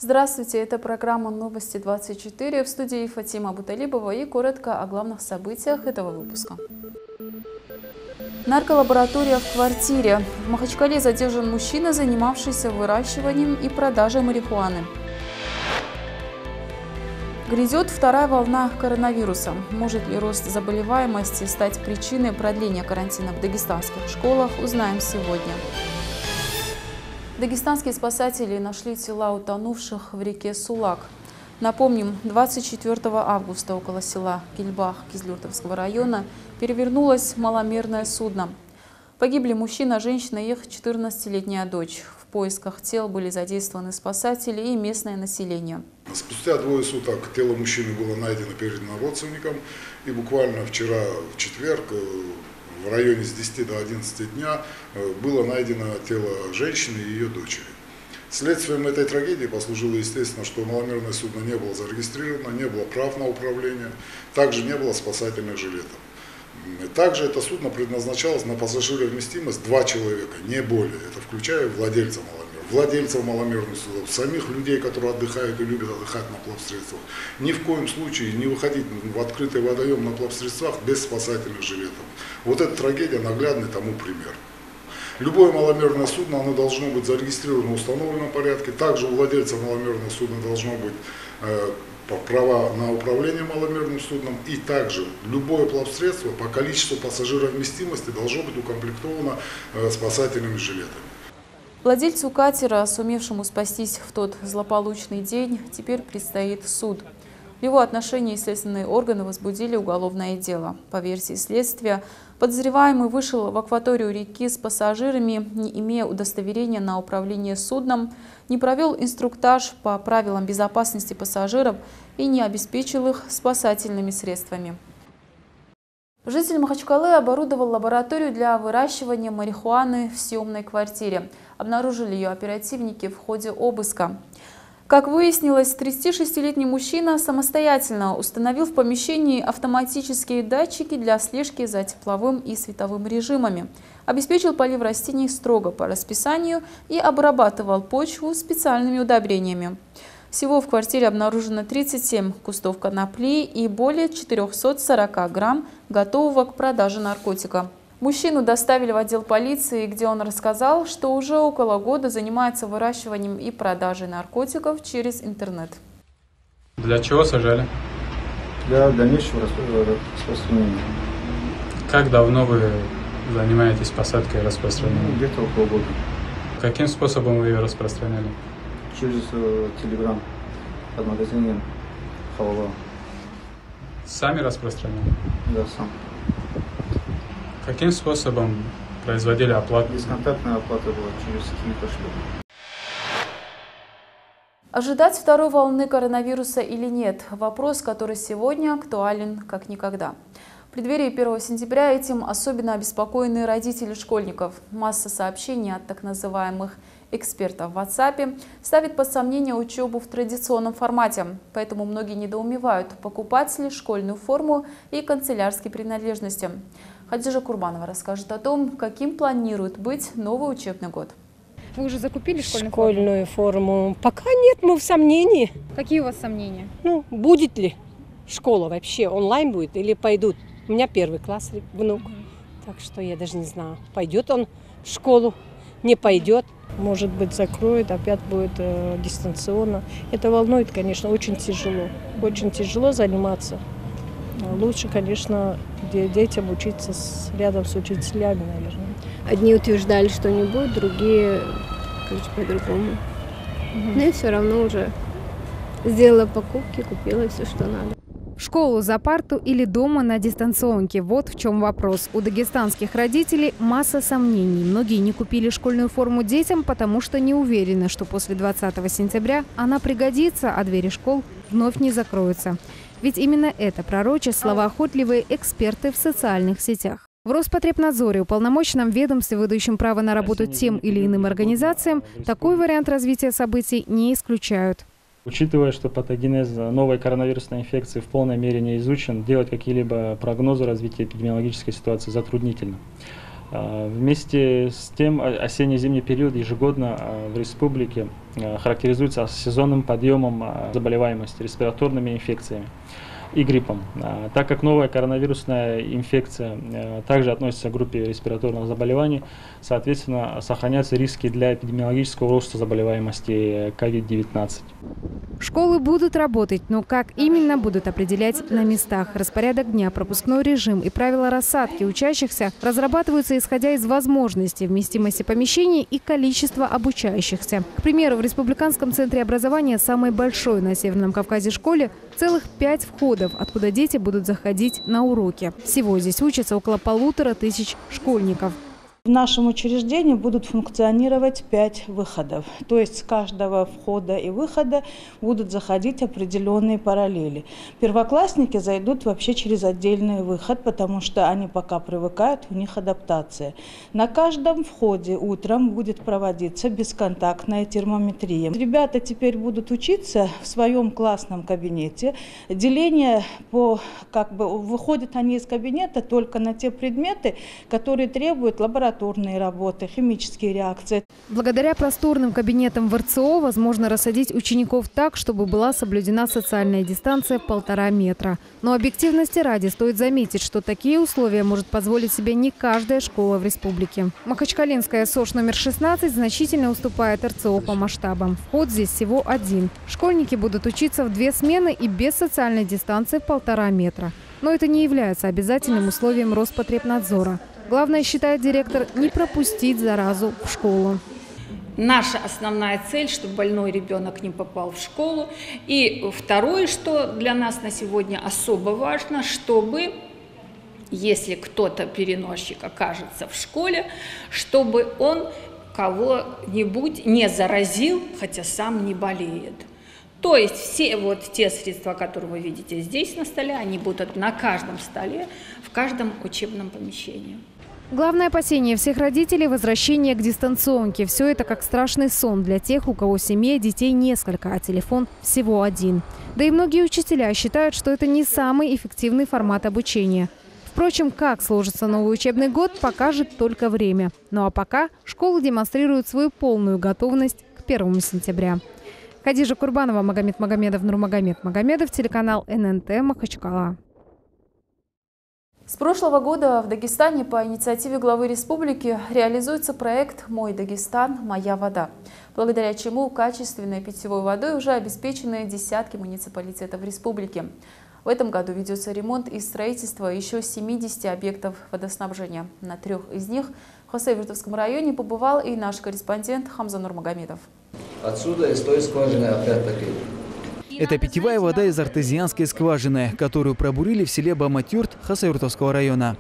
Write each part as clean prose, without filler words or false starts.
Здравствуйте, это программа «Новости 24». В студии Фатима Буталибова и коротко о главных событиях этого выпуска. Нарколаборатория в квартире. В Махачкале задержан мужчина, занимавшийся выращиванием и продажей марихуаны. Грядет вторая волна коронавируса. Может ли рост заболеваемости стать причиной продления карантина в дагестанских школах, узнаем сегодня. Дагестанские спасатели нашли тела утонувших в реке Сулак. Напомним, 24 августа около села Кильбах Кизлюртовского района перевернулось маломерное судно. Погибли мужчина, женщина и их 14-летняя дочь. В поисках тел были задействованы спасатели и местное население. Спустя двое суток тело мужчины было найдено передано родственникам. И буквально вчера, в четверг, в районе с 10 до 11 дня было найдено тело женщины и ее дочери. Следствием этой трагедии послужило, естественно, что маломерное судно не было зарегистрировано, не было прав на управление, также не было спасательных жилетов. Также это судно предназначалось на пассажировместимость 2 человека, не более. Это включая владельцев маломерных судов, самих людей, которые отдыхают и любят отдыхать на плавсредствах. Ни в коем случае не выходить в открытый водоем на плавсредствах без спасательных жилетов. Вот эта трагедия наглядный тому пример. Любое маломерное судно, оно должно быть зарегистрировано в установленном порядке. Также у владельца маломерного судна должно быть права на управление маломерным судном. И также любое плавсредство по количеству пассажировместимости должно быть укомплектовано спасательными жилетами. Владельцу катера, сумевшему спастись в тот злополучный день, теперь предстоит суд. В его отношении следственные органы возбудили уголовное дело. По версии следствия, подозреваемый вышел в акваторию реки с пассажирами, не имея удостоверения на управление судном, не провел инструктаж по правилам безопасности пассажиров и не обеспечил их спасательными средствами. Житель Махачкалы оборудовал лабораторию для выращивания марихуаны в съемной квартире. Обнаружили ее оперативники в ходе обыска. Как выяснилось, 36-летний мужчина самостоятельно установил в помещении автоматические датчики для слежки за тепловым и световым режимами, обеспечил полив растений строго по расписанию и обрабатывал почву специальными удобрениями. Всего в квартире обнаружено 37 кустов конопли и более 440 грамм готового к продаже наркотика. Мужчину доставили в отдел полиции, где он рассказал, что уже около года занимается выращиванием и продажей наркотиков через интернет. Для чего сажали? Для дальнейшего распространения. Как давно вы занимаетесь посадкой и распространением? Где-то около года. Каким способом вы ее распространяли? Через Telegram под магазином Халава. Сами распространяли? Да, сам. Каким способом производили оплату? Бесконтактная оплата была через кошелек. Ожидать второй волны коронавируса или нет – вопрос, который сегодня актуален как никогда. В преддверии 1 сентября этим особенно обеспокоены родители школьников. Масса сообщений от так называемых экспертов в WhatsApp ставит под сомнение учебу в традиционном формате. Поэтому многие недоумевают, покупать ли школьную форму и канцелярские принадлежности. Хадижа Курбанова расскажет о том, каким планирует быть новый учебный год. Вы уже закупили школьную форму? Пока нет, мы в сомнении. Какие у вас сомнения? Будет ли школа вообще, онлайн будет или пойдут? У меня 1 класс внук, так что я даже не знаю, пойдет он в школу, не пойдет. Может быть, закроют, опять будет дистанционно. Это волнует, конечно, очень тяжело. Очень тяжело заниматься. Лучше, конечно, детям учиться рядом с учителями, наверное. Одни утверждали, что не будет, другие, короче, по-другому. Но я все равно уже сделала покупки, купила все, что надо. В школу за парту или дома на дистанционке? Вот в чем вопрос. У дагестанских родителей масса сомнений. Многие не купили школьную форму детям, потому что не уверены, что после 20 сентября она пригодится, а двери школ вновь не закроются. Ведь именно это пророчат словоохотливые эксперты в социальных сетях. В Роспотребнадзоре, уполномоченном ведомстве, выдающем право на работу тем или иным организациям, такой вариант развития событий не исключают. Учитывая, что патогенез новой коронавирусной инфекции в полной мере не изучен, делать какие-либо прогнозы развития эпидемиологической ситуации затруднительно. Вместе с тем, осенне-зимний период ежегодно в республике характеризуется сезонным подъемом заболеваемости респираторными инфекциями и гриппом. Так как новая коронавирусная инфекция также относится к группе респираторных заболеваний, соответственно, сохраняются риски для эпидемиологического роста заболеваемости COVID-19. Школы будут работать, но как именно будут определять на местах. Распорядок дня, пропускной режим и правила рассадки учащихся разрабатываются исходя из возможностей, вместимости помещений и количества обучающихся. К примеру, в Республиканском центре образования, самой большой на Северном Кавказе школе, целых 5 входов, откуда дети будут заходить на уроки. Всего здесь учатся около 1500 школьников. В нашем учреждении будут функционировать 5 выходов. То есть с каждого входа и выхода будут заходить определенные параллели. Первоклассники зайдут вообще через отдельный выход, потому что они пока привыкают, у них адаптация. На каждом входе утром будет проводиться бесконтактная термометрия. Ребята теперь будут учиться в своем классном кабинете. Деление выходят они из кабинета только на те предметы, которые требуют лабораторной работы, химические реакции. Благодаря просторным кабинетам в РЦО возможно рассадить учеников так, чтобы была соблюдена социальная дистанция в 1,5 метра. Но объективности ради стоит заметить, что такие условия может позволить себе не каждая школа в республике. Махачкалинская СОШ номер 16 значительно уступает РЦО по масштабам. Вход здесь всего один. Школьники будут учиться в 2 смены и без социальной дистанции в 1,5 метра. Но это не является обязательным условием Роспотребнадзора. Главное, считает директор, не пропустить заразу в школу. Наша основная цель, чтобы больной ребенок не попал в школу. И второе, что для нас на сегодня особо важно, чтобы, если кто-то переносчик окажется в школе, чтобы он кого-нибудь не заразил, хотя сам не болеет. То есть все те средства, которые вы видите здесь на столе, они будут на каждом столе, в каждом учебном помещении. Главное опасение всех родителей – возвращение к дистанционке. Все это как страшный сон для тех, у кого в семье детей несколько, а телефон всего один. Да и многие учителя считают, что это не самый эффективный формат обучения. Впрочем, как сложится новый учебный год, покажет только время. Ну а пока школы демонстрируют свою полную готовность к 1 сентября. Хадижа Курбанова, Магомед Магомедов, Нурмагомед Магомедов, телеканал ННТ, Махачкала. С прошлого года в Дагестане по инициативе главы республики реализуется проект «Мой Дагестан. Моя вода», благодаря чему качественной питьевой водой уже обеспечены десятки муниципалитетов республики. В этом году ведется ремонт и строительство еще 70 объектов водоснабжения. На 3 из них в Хасавюртовском районе побывал и наш корреспондент Хамза Нурмагомедов. Отсюда из той скважины опять-таки. Это питьевая вода из артезианской скважины, которую пробурили в селе Баматюрт Хасавюртовского района.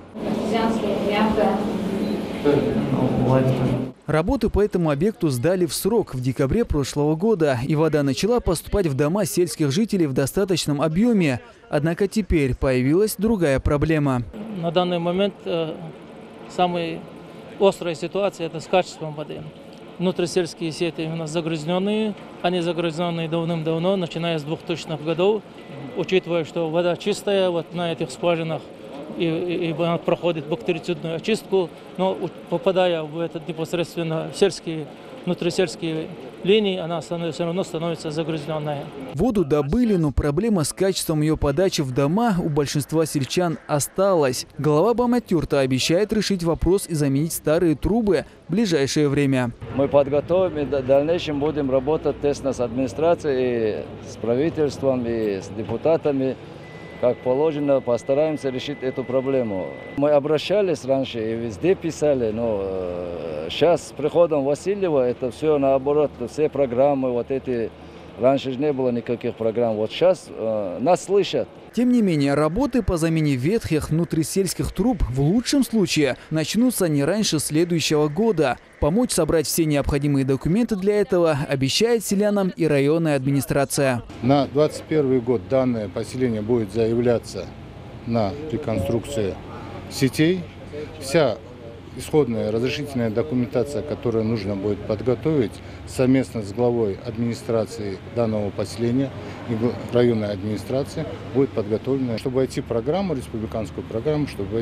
Работы по этому объекту сдали в срок в декабре прошлого года, и вода начала поступать в дома сельских жителей в достаточном объеме. Однако теперь появилась другая проблема. На данный момент самая острая ситуация – это с качеством воды. Внутрисельские сети у нас загрязненные, они загрязненные давным-давно, начиная с 2000-х годов. Учитывая, что вода чистая на этих скважинах, и она проходит бактерицидную очистку, но попадая в этот непосредственно сельские, внутрисельские линии, она все равно становится загрязненная. Воду добыли, но проблема с качеством ее подачи в дома у большинства сельчан осталась. Глава Баматюрта обещает решить вопрос и заменить старые трубы в ближайшее время. Мы подготовим и в дальнейшем будем работать тесно с администрацией, и с правительством, и с депутатами. Как положено, постараемся решить эту проблему. Мы обращались раньше и везде писали, но сейчас с приходом Васильева это все наоборот, все программы, раньше же не было никаких программ, сейчас нас слышат. Тем не менее, работы по замене ветхих внутрисельских труб в лучшем случае начнутся не раньше следующего года. Помочь собрать все необходимые документы для этого обещает селянам и районная администрация. На 2021 год данное поселение будет заявляться на реконструкцию сетей. Вся исходная разрешительная документация, которую нужно будет подготовить совместно с главой администрации данного поселения и районной администрации, будет подготовлена, чтобы войти в программу, республиканскую программу, чтобы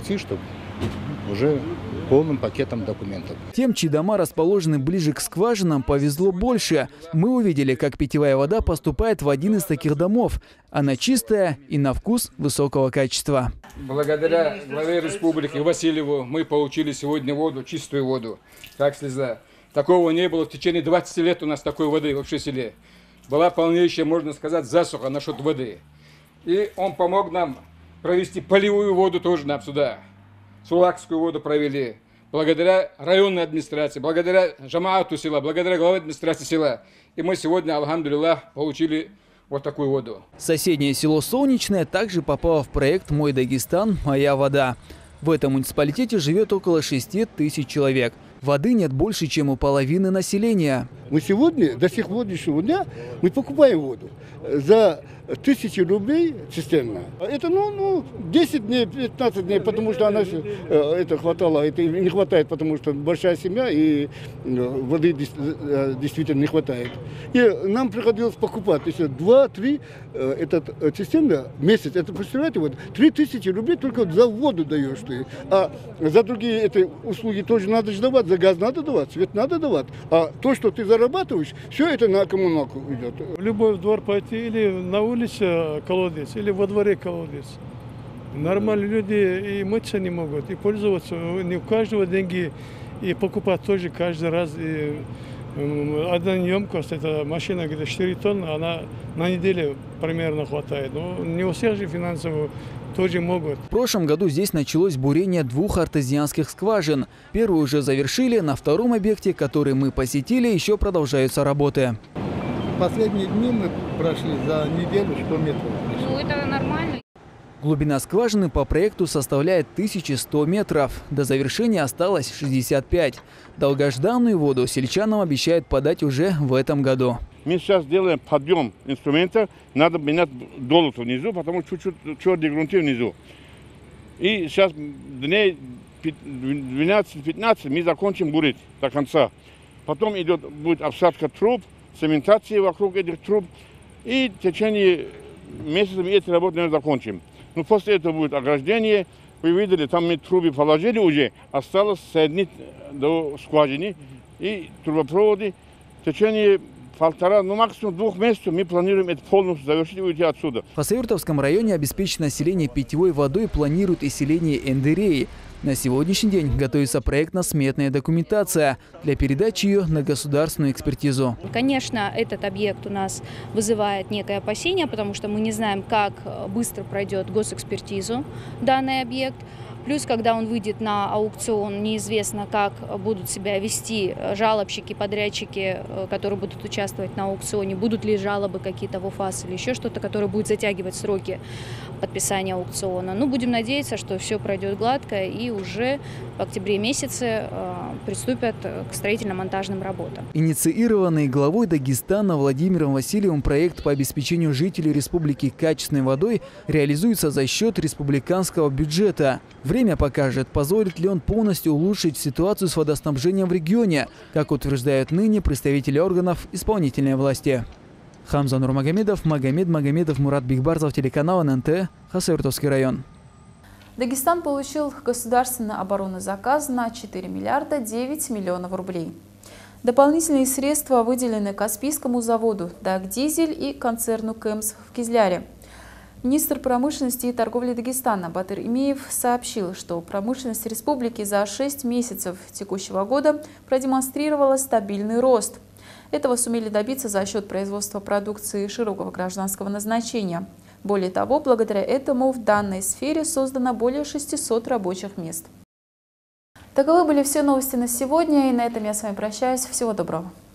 уже полным пакетом документов. Тем, чьи дома расположены ближе к скважинам, повезло больше. Мы увидели, как питьевая вода поступает в один из таких домов. Она чистая и на вкус высокого качества. Благодаря главе республики Васильеву мы получили сегодня воду, чистую воду, как слеза. Такого не было в течение 20 лет у нас такой воды вообще в селе. Была полнейшая, можно сказать, засуха насчет воды. И он помог нам провести полевую воду тоже нам сюда. Сулакскую воду провели. Благодаря районной администрации, благодаря жамаату села, благодаря главе администрации села. И мы сегодня, алхамдулиллах, получили вот такую воду. Соседнее село Солнечное также попало в проект «Мой Дагестан. Моя вода». В этом муниципалитете живет около 6000 человек. Воды нет больше, чем у половины населения. Мы сегодня, до сегодняшнего дня, мы покупаем воду за 1000 рублей цистерна. Это 10 дней, 15 дней, потому что она это хватало, это не хватает, потому что большая семья и воды действительно не хватает. И нам приходилось покупать еще 2-3 цистерна в месяц. Это, представляете, вот 3000 рублей только за воду даешь ты. А за другие эти услуги тоже надо же давать, за газ надо давать, свет надо давать. А то, что ты зарабатываешь, все это на коммуналку идет. В любой двор пойти или на улице колодец, или во дворе колодец. Нормальные люди и мыться не могут, и пользоваться. Не у каждого деньги, и покупать тоже каждый раз. И одна емкость, это машина где 4 тонны, она на неделю примерно хватает. Но не у всех же финансово тоже могут. В прошлом году здесь началось бурение 2 артезианских скважин. Первую уже завершили, на втором объекте, который мы посетили, еще продолжаются работы. Последние дни мы прошли за неделю 100 метров. Ну, это нормально. Глубина скважины по проекту составляет 1100 метров. До завершения осталось 65. Долгожданную воду сельчанам обещают подать уже в этом году. Мы сейчас делаем подъем инструмента. Надо менять долото внизу, потому что чуть-чуть твердые грунты внизу. И сейчас дней 12-15 мы закончим бурить до конца. Потом будет обсадка труб, цементация вокруг этих труб. И в течение месяца мы эти работы, наверное, закончим. Но после этого будет ограждение. Вы видели, там мы трубы положили уже. Осталось соединить до скважины и трубопроводы. В течение максимум 2 месяцев мы планируем это полностью завершить и уйти отсюда. В Хасавюртовском районе обеспечить население питьевой водой планируют и селение Эндерей. На сегодняшний день готовится проектно-сметная документация для передачи ее на государственную экспертизу. Конечно, этот объект у нас вызывает некое опасение, потому что мы не знаем, как быстро пройдет госэкспертизу данный объект. Плюс, когда он выйдет на аукцион, неизвестно, как будут себя вести жалобщики, подрядчики, которые будут участвовать на аукционе. Будут ли жалобы какие-то в УФАС или еще что-то, которое будет затягивать сроки подписания аукциона. Ну, будем надеяться, что все пройдет гладко и уже в октябре месяце приступят к строительно-монтажным работам. Инициированный главой Дагестана Владимиром Васильевым проект по обеспечению жителей республики качественной водой реализуется за счет республиканского бюджета. Время покажет, позволит ли он полностью улучшить ситуацию с водоснабжением в регионе, как утверждают ныне представители органов исполнительной власти. Хамза Нурмагомедов, Магомед Магомедов, Мурат Бигбарзов, телеканал ННТ, Хасавюртовский район. Дагестан получил государственный оборонный заказ на 4 миллиарда 9 миллионов рублей. Дополнительные средства выделены Каспийскому заводу «Дагдизель» и концерну «Кэмс» в Кизляре. Министр промышленности и торговли Дагестана Батыр Имеев сообщил, что промышленность республики за 6 месяцев текущего года продемонстрировала стабильный рост. Этого сумели добиться за счет производства продукции широкого гражданского назначения. Более того, благодаря этому в данной сфере создано более 600 рабочих мест. Таковы были все новости на сегодня, и на этом я с вами прощаюсь. Всего доброго.